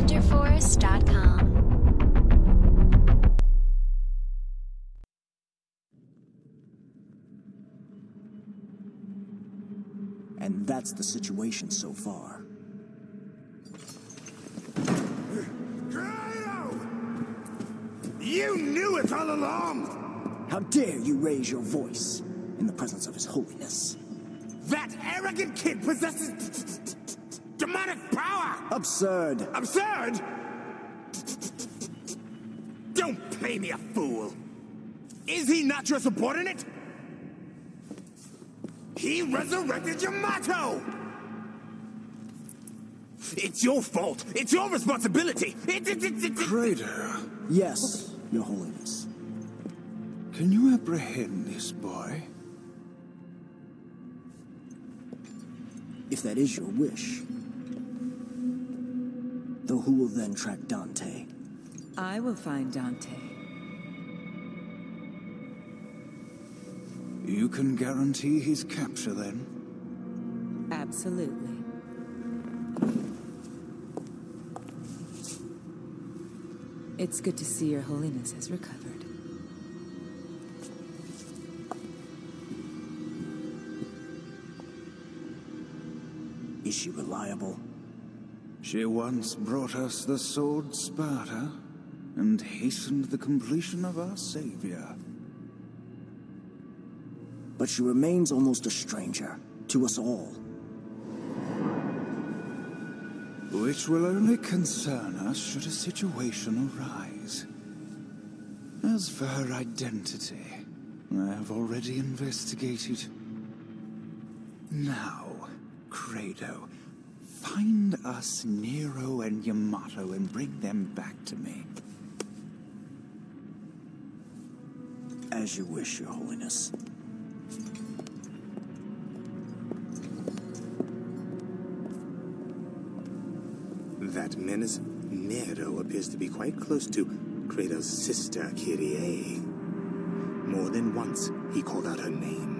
NinjaForce.com. And that's the situation so far. You knew it all along! How dare you raise your voice in the presence of His Holiness? That arrogant kid possesses demonic power! Absurd! Absurd? Don't play me a fool! Is he not your subordinate? He resurrected Yamato! It's your fault! It's your responsibility! Kratos, Yes, Your Holiness. can you apprehend this boy? If that is your wish. Though who will then track Dante? I will find Dante. You can guarantee his capture then? Absolutely. It's good to see Your Holiness has recovered. Is she reliable? She once brought us the sword Sparta, and hastened the completion of our savior. But she remains almost a stranger to us all. Which will only concern us should a situation arise. As for her identity, I have already investigated. Now, Kratos, find us Nero and Yamato and bring them back to me. As you wish, Your Holiness. That menace, Nero, appears to be quite close to Kratos' sister, Kyrie. More than once, he called out her name.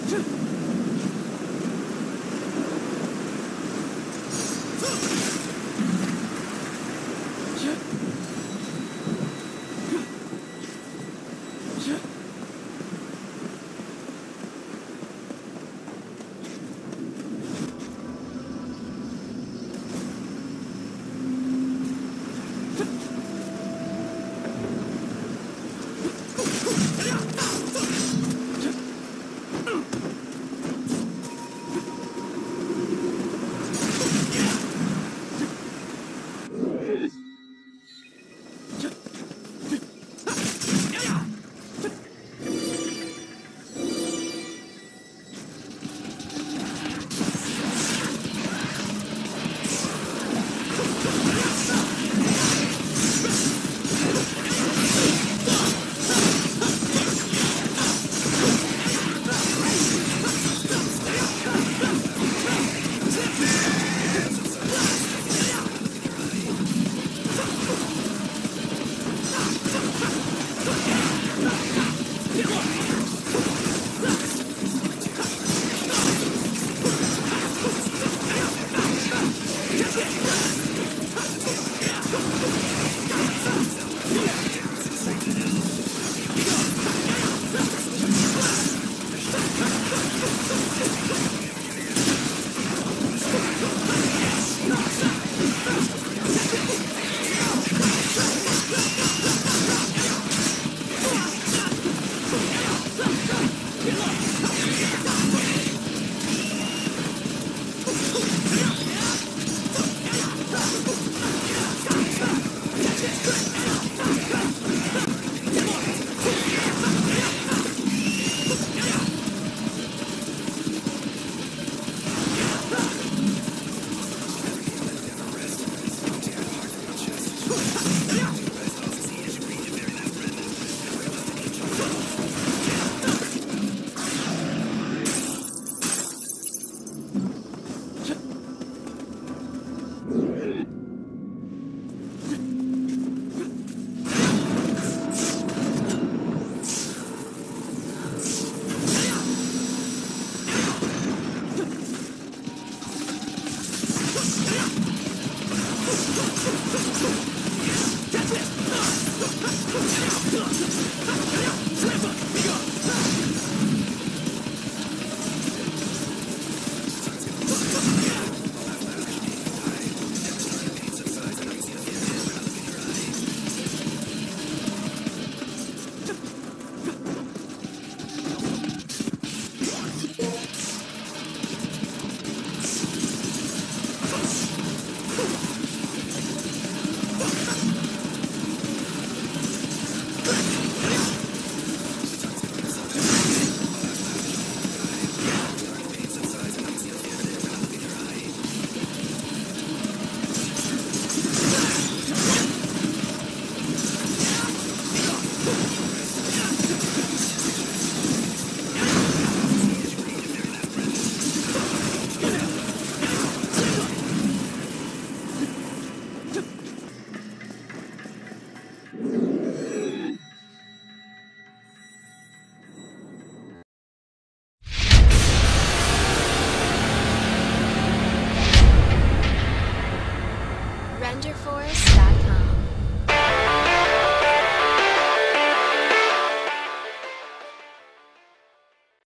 Renderforce.com